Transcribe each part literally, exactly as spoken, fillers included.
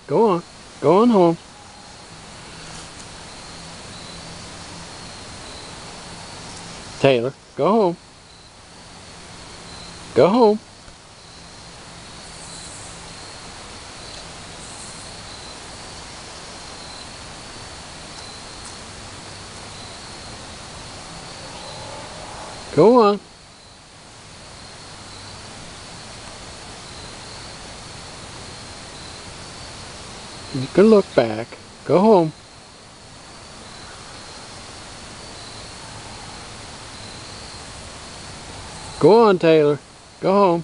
Go on. Go on home. Taylor, go home. Go home. Go on. You can look back. Go home. Go on, Taylor. Go home.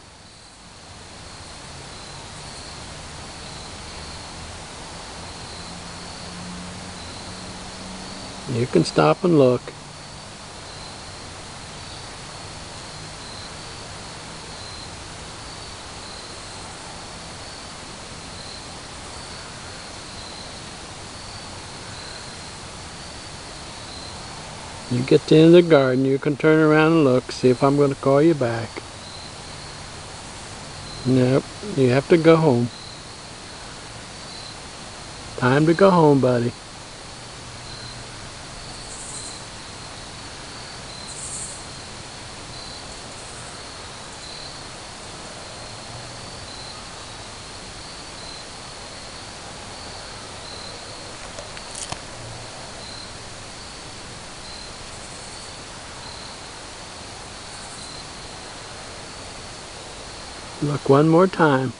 You can stop and look. You get to the end of the garden, you can turn around and look, see if I'm going to call you back. Nope, you have to go home. Time to go home, buddy. Look one more time.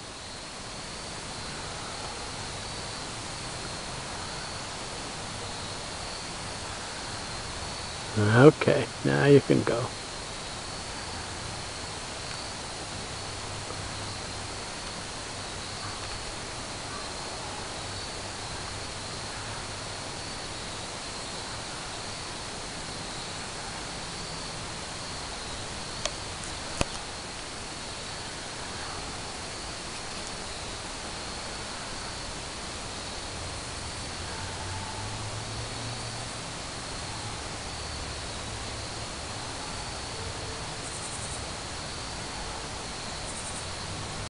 Okay, now you can go.